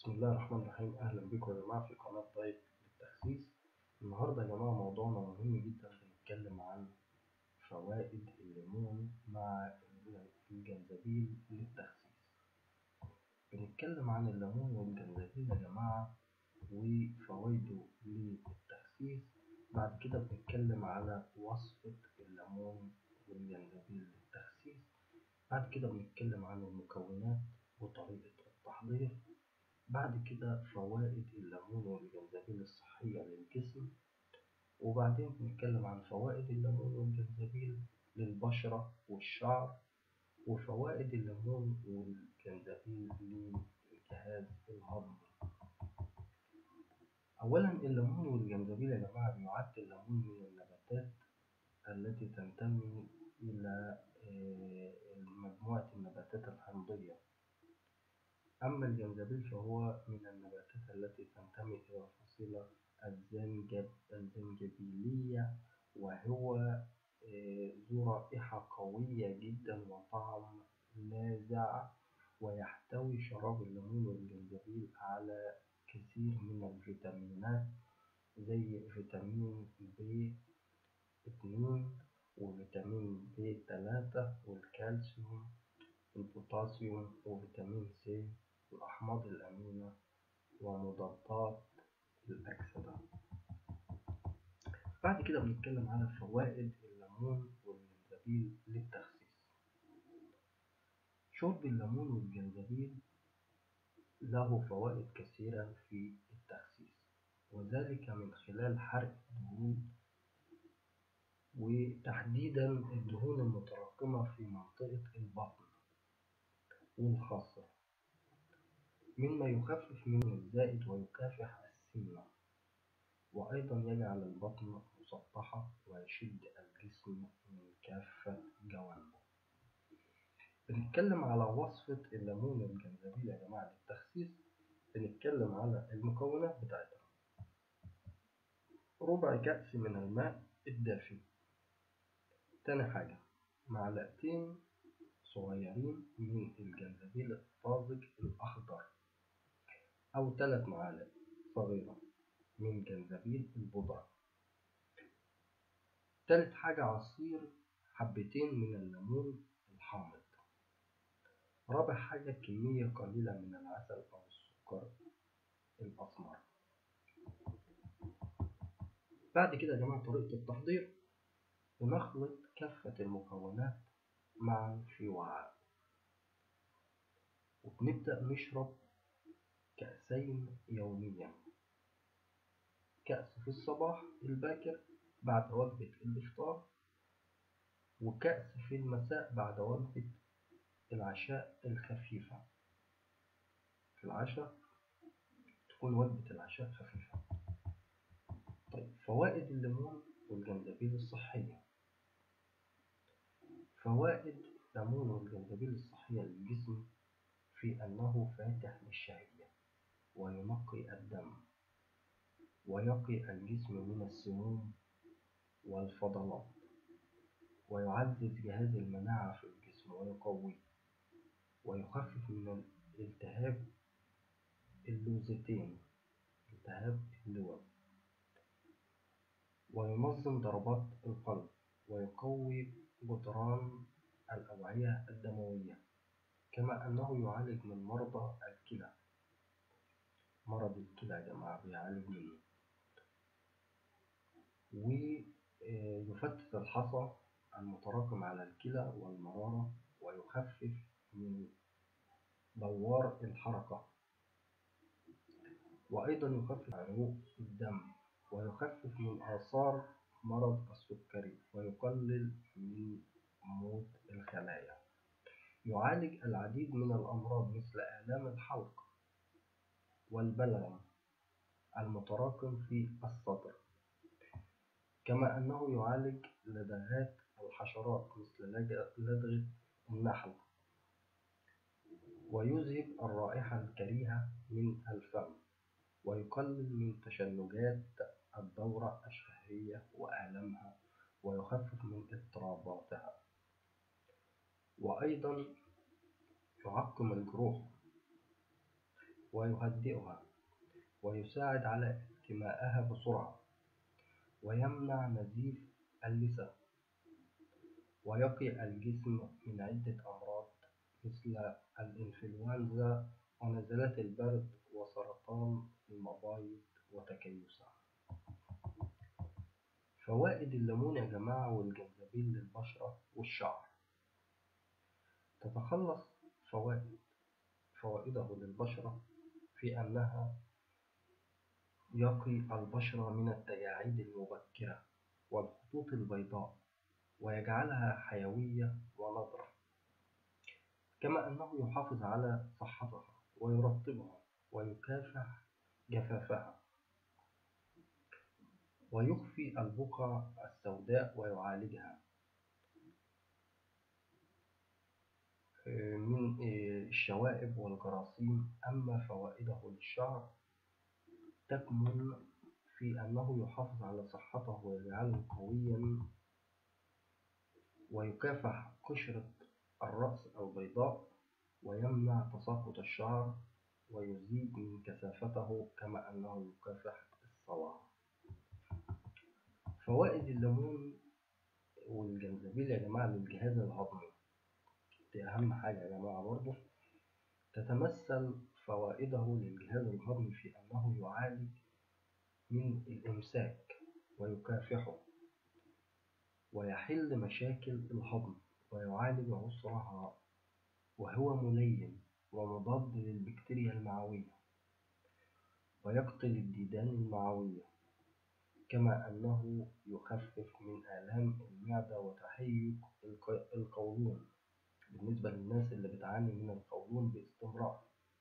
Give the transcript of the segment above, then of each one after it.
بسم الله الرحمن الرحيم. أهلا بكم يا جماعة في قناة طيب للتخسيس. النهاردة يا جماعة موضوعنا مهم جدا، بنتكلم عن فوائد الليمون مع الجنزبيل للتخسيس. بنتكلم عن الليمون والجنزبيل يا جماعة وفوائده للتخسيس. بعد كده بنتكلم على وصفة الليمون والجنزبيل للتخسيس. بعد كده بنتكلم عن المكونات وطريقة التحضير. بعد كده فوائد الليمون والجنزبيل الصحية للجسم. وبعدين بنتكلم عن فوائد الليمون والجنزبيل للبشرة والشعر، وفوائد الليمون والجنزبيل للجهاز الهضمي. أولا الليمون والجنزبيل يا جماعة بيعد الليمون من النباتات التي تنتمي إلى مجموعة النباتات الحمضية، أما الجنزبيل فهو من النباتات التي تنتمي إلى الفصيلة الزنجبيلية، وهو ذو رائحة قوية جدا وطعم لاذع. ويحتوي شراب الليمون والجنزبيل على كثير من الفيتامينات زي فيتامين B2 وفيتامين B3 والكالسيوم والبوتاسيوم وفيتامين سي والأحماض الأمينة ومضادات الأكسدة. بعد كده بنتكلم على فوائد الليمون والجنزبيل للتخسيس. شرب الليمون والجنزبيل له فوائد كثيرة في التخسيس، وذلك من خلال حرق الدهون، وتحديدا الدهون المتراكمة في منطقة البطن والخصر، مما يخفف من الزائد ويكافح السمنة، وأيضا يجعل البطن مسطحة ويشد الجسم من كافة جوانبه. بنتكلم على وصفة الليمون والجنزبيل يا جماعة للتخسيس. بنتكلم على المكونات بتاعتها: ربع كأس من الماء الدافي. تاني حاجة معلقتين صغيرين من الجنزبيل الطازج الأخضر، أو 3 معالق صغيرة من جنزبيل البودرة. تالت حاجة عصير حبتين من الليمون الحامض. رابع حاجة كمية قليلة من العسل أو السكر الأسمر. بعد كده يا جماعة طريقة التحضير: بنخلط كافة المكونات معا في وعاء، وبنبدأ نشرب كأسين يوميا، كأس في الصباح الباكر بعد وجبة الإفطار، وكأس في المساء بعد وجبة العشاء الخفيفة. في العشاء تكون وجبة العشاء خفيفة. طيب فوائد الليمون والجنزبيل الصحية. فوائد الليمون والجنزبيل الصحية للجسم في أنه فاتح للشهية، وينقي الدم، ويقي الجسم من السموم والفضلات، ويعزز جهاز المناعة في الجسم ويقويه، ويخفف من التهاب اللوزتين، التهاب اللوز، وينظم ضربات القلب، ويقوي جدران الأوعية الدموية. كما أنه يعالج من مرضى الكلى. مرض الكلى يا جماعة بيعالج منه. ويفتت الحصى المتراكم على الكلى والمرارة، ويخفف من دوار الحركة، وأيضا يخفف عروق الدم، ويخفف من آثار مرض السكري، ويقلل من موت الخلايا. يعالج العديد من الأمراض مثل آلام الحلق والبلغم المتراكم في الصدر. كما أنه يعالج لدغات الحشرات مثل لدغة النحل، ويذهب الرائحة الكريهة من الفم، ويقلل من تشنجات الدورة الشهرية وآلامها، ويخفف من اضطراباتها. وأيضا يعقم الجروح، ويهدئها، ويساعد على انتمائها بسرعة، ويمنع نزيف اللثة، ويقي الجسم من عدة أمراض مثل الإنفلونزا ونزلات البرد وسرطان المبايض وتكيسها. فوائد الليمون يا جماعة والجنزبيل للبشرة والشعر: تتخلص فوائده للبشرة في أنها يقي البشرة من التجاعيد المبكرة والخطوط البيضاء، ويجعلها حيوية ونضرة، كما أنه يحافظ على صحتها ويرطبها ويكافح جفافها، ويخفي البقع السوداء ويعالجها من الشوائب والجراثيم. أما فوائده للشعر تكمن في أنه يحافظ على صحته ويجعله قويا، ويكافح قشرة الرأس البيضاء، ويمنع تساقط الشعر، ويزيد من كثافته، كما أنه يكافح الصلع. فوائد الليمون والجنزبيل يا جماعة للجهاز الهضمي دي أهم حاجة يا جماعة برضه. تتمثل فوائده للجهاز الهضمي في أنه يعالج من الإمساك ويكافحه، ويحل مشاكل الهضم، ويعالج عسرها، وهو ملين ومضاد للبكتيريا المعوية، ويقتل الديدان المعوية، كما أنه يخفف من آلام المعدة وتهيج القولون بالنسبة للناس اللي بتعاني من القولون باستمرار،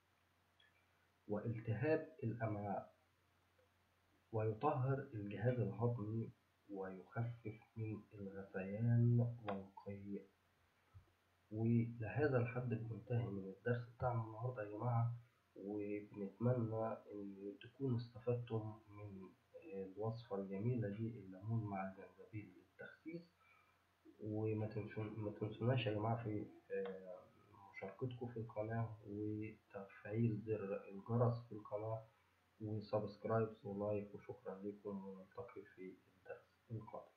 والتهاب الأمعاء، ويطهر الجهاز الهضمي، ويخفف من الغثيان والقيء. ولهذا الحد بننتهي من الدرس بتاعنا النهاردة يا جماعة، وبنتمنى إن تكونوا استفدتم من الوصفة الجميلة دي، الليمون مع الجنزبيل للتخسيس. وما تنسوناش يا جماعة في مشاركتكم في القناة، وتفعيل زر الجرس في القناة، وسبسكرايب ولايك، وشكرا لكم، ونلتقي في الدرس القادم.